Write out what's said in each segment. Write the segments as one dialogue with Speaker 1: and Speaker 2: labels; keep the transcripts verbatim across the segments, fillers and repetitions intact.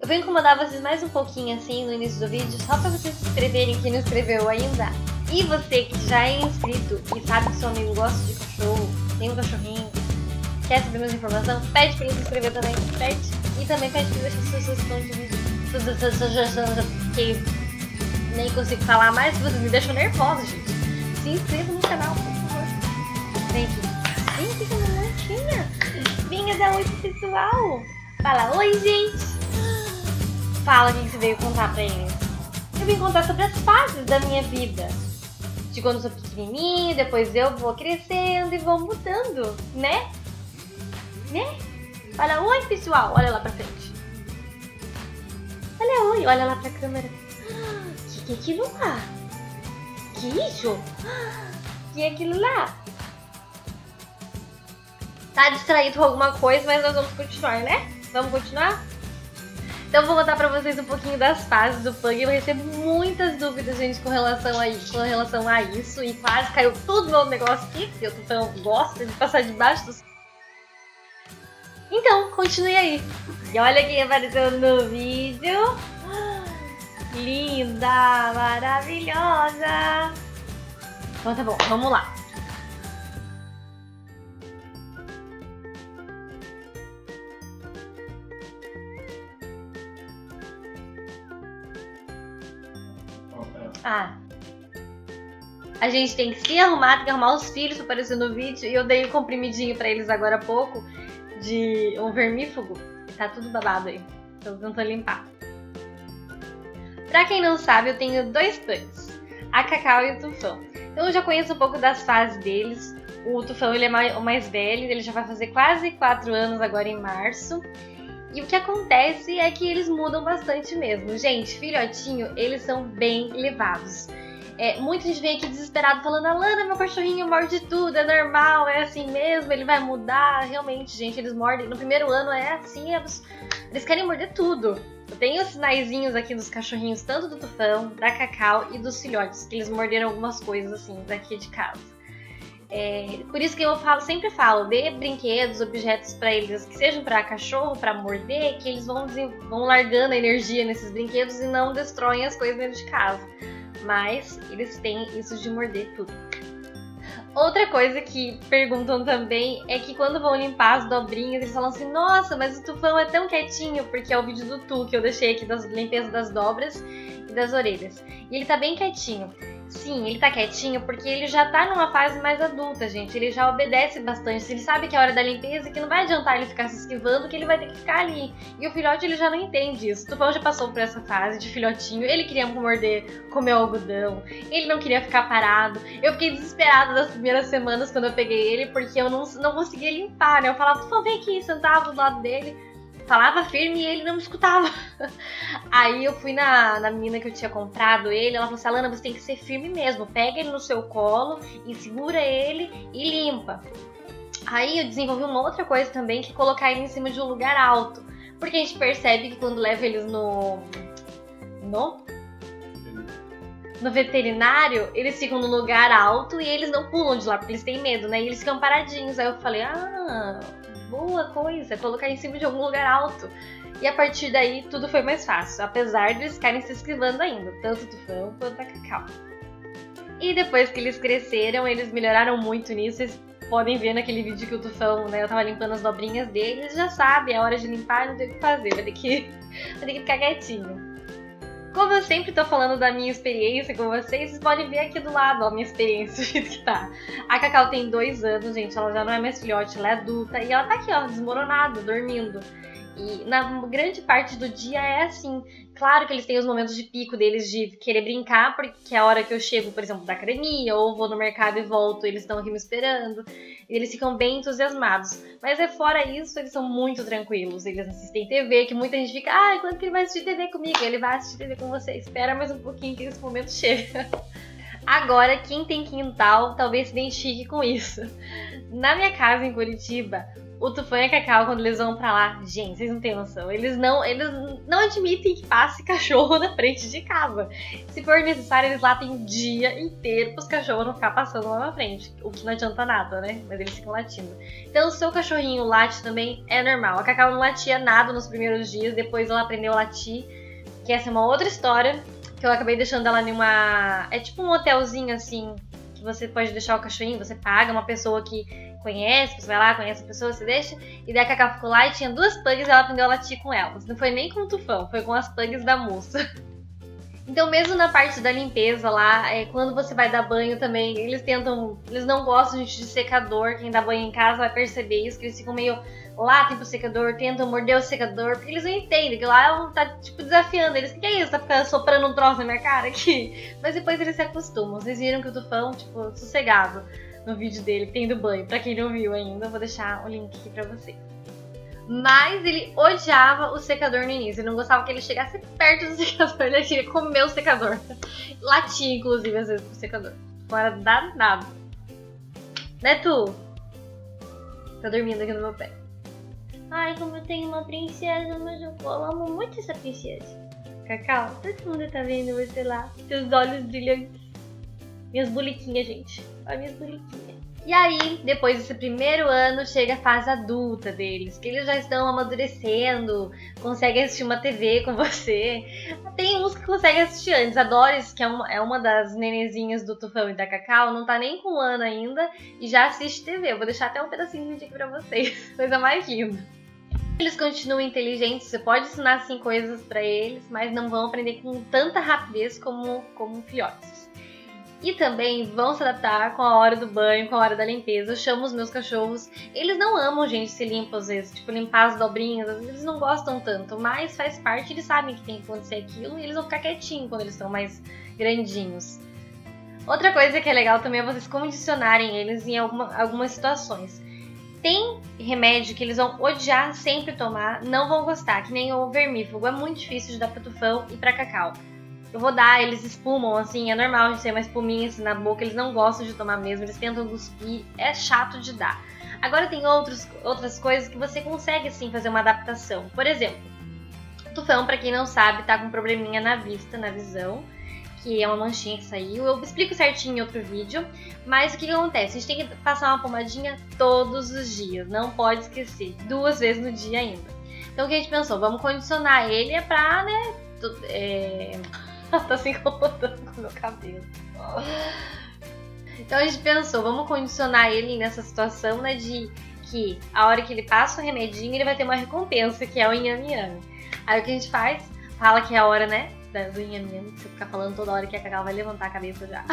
Speaker 1: Eu vou incomodar vocês mais um pouquinho assim no início do vídeo, só pra vocês se inscreverem, quem não inscreveu ainda. E você que já é inscrito e sabe que seu amigo gosta de cachorro, tem um cachorrinho, quer saber mais informação, pede pra ele se inscrever também, pede. E também pede pra deixar sua sugestão de vídeo. Que nem consigo falar mais, vocês me deixam nervosa, gente. Se inscreva no canal, por favor. Vem aqui. Vem aqui com a montinha. Venha dar oi pro pessoal. Fala, oi, gente. Fala o que você veio contar pra eles. Eu vim contar sobre as fases da minha vida. De quando eu sou pequenininha, depois eu vou crescendo e vou mudando, né? Né? Fala, oi, pessoal. Olha lá pra frente. Olha, oi. Olha lá pra câmera. O que é aquilo lá? Que isso? O que é aquilo lá? Tá distraído com alguma coisa, mas nós vamos continuar, né? Vamos continuar? Então eu vou contar pra vocês um pouquinho das fases do Pug. Eu recebo muitas dúvidas, gente, com relação a isso, com relação a isso. E quase caiu tudo meu negócio aqui, porque eu tô, gosto de passar debaixo dos... Então, continue aí. E olha quem apareceu no vídeo. Linda, maravilhosa. Então tá bom, vamos lá. Ah, a gente tem que se arrumar, tem que arrumar os filhos pra aparecer no vídeo. E eu dei um comprimidinho pra eles agora há pouco de um vermífugo. Tá tudo babado aí, tô tentando limpar. Pra quem não sabe, eu tenho dois pugs, a Cacau e o Tufão. Então eu já conheço um pouco das fases deles. O Tufão ele é mais, o mais velho, ele já vai fazer quase quatro anos agora em março. E o que acontece é que eles mudam bastante mesmo. Gente, filhotinho, eles são bem levados. É, muita gente vem aqui desesperado falando: Alana, meu cachorrinho morde tudo, é normal, é assim mesmo, ele vai mudar. Realmente, gente, eles mordem. No primeiro ano é assim, eles, eles querem morder tudo. Eu tenho os sinaizinhos aqui dos cachorrinhos, tanto do Tufão, da Cacau e dos filhotes, que eles morderam algumas coisas assim daqui de casa. É, por isso que eu falo, sempre falo, dê brinquedos, objetos pra eles que sejam pra cachorro, pra morder, que eles vão, vão largando a energia nesses brinquedos e não destroem as coisas dentro de casa. Mas eles têm isso de morder tudo. Outra coisa que perguntam também é que quando vão limpar as dobrinhas, eles falam assim: nossa, mas o Tufão é tão quietinho, porque é o vídeo do Tu que eu deixei aqui das limpezas das dobras e das orelhas. E ele tá bem quietinho. Sim, ele tá quietinho porque ele já tá numa fase mais adulta, gente. Ele já obedece bastante. Ele sabe que é a hora da limpeza e que não vai adiantar ele ficar se esquivando, que ele vai ter que ficar ali. E o filhote, ele já não entende isso. O Tufão já passou por essa fase de filhotinho. Ele queria morder, comer o algodão. Ele não queria ficar parado. Eu fiquei desesperada nas primeiras semanas quando eu peguei ele, porque eu não, não conseguia limpar, né? Eu falava: Tufão, vem aqui, sentava do lado dele. Falava firme e ele não me escutava. Aí eu fui na, na menina que eu tinha comprado ele. Ela falou assim: Alana, você tem que ser firme mesmo. Pega ele no seu colo e segura ele e limpa. Aí eu desenvolvi uma outra coisa também, que é colocar ele em cima de um lugar alto. Porque a gente percebe que quando leva eles no... No? No veterinário, eles ficam no lugar alto e eles não pulam de lá, porque eles têm medo, né? E eles ficam paradinhos. Aí eu falei: ah... boa coisa, colocar em cima de algum lugar alto. E a partir daí tudo foi mais fácil, apesar de eles ficarem se esquivando ainda, tanto o Tufão quanto a Cacau. E depois que eles cresceram, eles melhoraram muito nisso. Vocês podem ver naquele vídeo que o Tufão, né, eu tava limpando as dobrinhas dele. Eles já sabem, é hora de limpar, não tem o que fazer, vai ter que, vai ter que ficar quietinho. Como eu sempre tô falando da minha experiência com vocês, vocês podem ver aqui do lado ó, a minha experiência, do jeito que tá. A Cacau tem dois anos, gente, ela já não é mais filhote, ela é adulta. E ela tá aqui, ó, desmoronada, dormindo. E na grande parte do dia é assim. Claro que eles têm os momentos de pico deles de querer brincar, porque é a hora que eu chego, por exemplo, da academia, ou vou no mercado e volto, eles estão aqui me esperando. E eles ficam bem entusiasmados. Mas é fora isso, eles são muito tranquilos. Eles assistem T V, que muita gente fica: ai, quando que ele vai assistir T V comigo? Ele vai assistir T V com você. Espera mais um pouquinho que esse momento chega. Agora, quem tem quintal talvez se identifique com isso. Na minha casa em Curitiba, O Tufão e a Cacau, quando eles vão pra lá, gente, vocês não têm noção. Eles não, eles não admitem que passe cachorro na frente de casa. Se for necessário, eles latem o dia inteiro pros cachorros não ficar passando lá na frente. O que não adianta nada, né? Mas eles ficam latindo. Então, o seu cachorrinho late também é normal. A Cacau não latia nada nos primeiros dias, depois ela aprendeu a latir. Que essa é uma outra história, que eu acabei deixando ela em uma... É tipo um hotelzinho, assim, que você pode deixar o cachorrinho, você paga uma pessoa que conhece, você vai lá, conhece a pessoa, você deixa. E daí a Cacau ficou lá e tinha duas pugs e ela aprendeu a latir com elas. Não foi nem com o Tufão, foi com as pugs da moça. Então mesmo na parte da limpeza lá, é, quando você vai dar banho também, eles tentam, eles não gostam de secador. Quem dá banho em casa vai perceber isso, que eles ficam meio latem pro secador, tentam morder o secador, porque eles não entendem, que lá tá tipo desafiando eles. O que é isso? Tá ficando soprando um troço na minha cara aqui? Mas depois eles se acostumam. Vocês viram que o Tufão, tipo, sossegado no vídeo dele, que tem do banho. Pra quem não viu ainda, eu vou deixar o link aqui pra vocês. Mas ele odiava o secador no início. Ele não gostava que ele chegasse perto do secador. Ele queria comer o secador. Latia, inclusive, às vezes, pro secador. Não era danado. Né, Tu? Tá dormindo aqui no meu pé. Ai, como eu tenho uma princesa, mas eu amo muito essa princesa. Cacau, todo mundo tá vendo você lá. Seus olhos brilhantes. Minhas boliquinhas, gente. Olha minhas boliquinhas. E aí, depois desse primeiro ano, chega a fase adulta deles, que eles já estão amadurecendo, conseguem assistir uma T V com você. Tem uns que conseguem assistir antes. A Doris, que é uma, é uma das nenezinhas do Tufão e da Cacau, não tá nem com um ano ainda e já assiste T V. Eu vou deixar até um pedacinho de vídeo aqui pra vocês. Coisa mais linda. Eles continuam inteligentes, você pode ensinar assim coisas pra eles, mas não vão aprender com tanta rapidez como, como filhotes. E também vão se adaptar com a hora do banho, com a hora da limpeza. Eu chamo os meus cachorros. Eles não amam gente se limpa às vezes, tipo limpar as dobrinhas, às vezes eles não gostam tanto, mas faz parte, eles sabem que tem que acontecer aquilo e eles vão ficar quietinhos quando eles estão mais grandinhos. Outra coisa que é legal também é vocês condicionarem eles em alguma, algumas situações. Tem remédio que eles vão odiar sempre tomar, não vão gostar, que nem o vermífugo. É muito difícil de dar pra Tufão e pra Cacau. Eu vou dar, eles espumam, assim, é normal de ter uma espuminha assim na boca, eles não gostam de tomar mesmo, eles tentam cuspir, é chato de dar. Agora tem outros, outras coisas que você consegue, assim, fazer uma adaptação. Por exemplo, o Tufão, pra quem não sabe, tá com um probleminha na vista, na visão, que é uma manchinha que saiu. Eu explico certinho em outro vídeo, mas o que, que acontece? A gente tem que passar uma pomadinha todos os dias, não pode esquecer, duas vezes no dia ainda. Então o que a gente pensou? Vamos condicionar ele é pra, né, é... tá se incomodando com o meu cabelo. Então a gente pensou, vamos condicionar ele nessa situação, né, de que a hora que ele passa o remedinho, ele vai ter uma recompensa, que é o inhame inhame. Aí o que a gente faz? Fala que é a hora, né, do inhame inhame, você ficar falando toda hora que a Cacau vai levantar a cabeça já.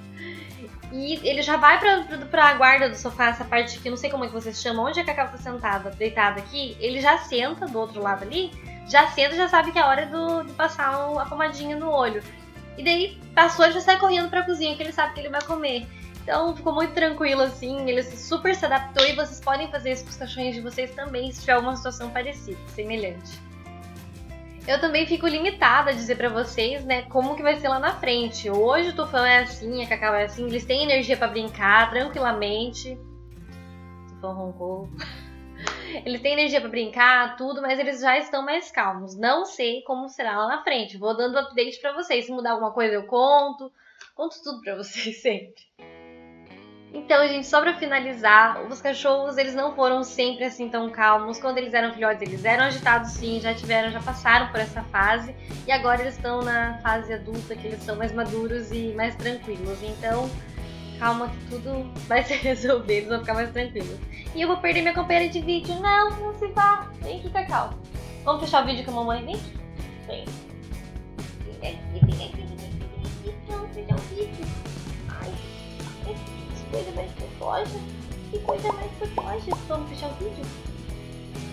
Speaker 1: E ele já vai pra, pra, pra guarda do sofá, essa parte aqui, não sei como é que vocês chamam, onde a Cacau tá sentada, deitada aqui, ele já senta do outro lado ali, já senta e já sabe que é a hora do, de passar a pomadinha no olho. E daí passou, ele já sai correndo pra cozinha, que ele sabe que ele vai comer. Então ficou muito tranquilo assim, ele super se adaptou e vocês podem fazer isso com os cachorrinhos de vocês também, se tiver alguma situação parecida, semelhante. Eu também fico limitada a dizer pra vocês, né, como que vai ser lá na frente. Hoje o Tufão é assim, a Cacau é assim, eles têm energia pra brincar tranquilamente. O Tufão roncou. Eles têm energia pra brincar, tudo, mas eles já estão mais calmos. Não sei como será lá na frente. Vou dando update pra vocês. Se mudar alguma coisa, eu conto. Conto tudo pra vocês sempre. Então, gente, só pra finalizar, os cachorros, eles não foram sempre assim tão calmos. Quando eles eram filhotes, eles eram agitados sim, já tiveram, já passaram por essa fase. E agora eles estão na fase adulta, que eles são mais maduros e mais tranquilos. Então, calma que tudo vai se resolver, eles vão ficar mais tranquilos. E eu vou perder minha companheira de vídeo. Não, não se vá. Vem aqui, Cacau. Vamos fechar o vídeo com a mamãe? Vem aqui. Vem. Vem aqui, vem aqui, vem aqui, vem aqui. Vamos fechar o vídeo. Ai, que coisa mais gostosa. Que coisa mais gostosa. Vamos fechar o vídeo?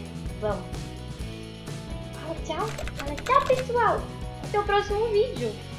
Speaker 1: Vamos. Fala tchau. Fala tchau, pessoal. Até o próximo vídeo.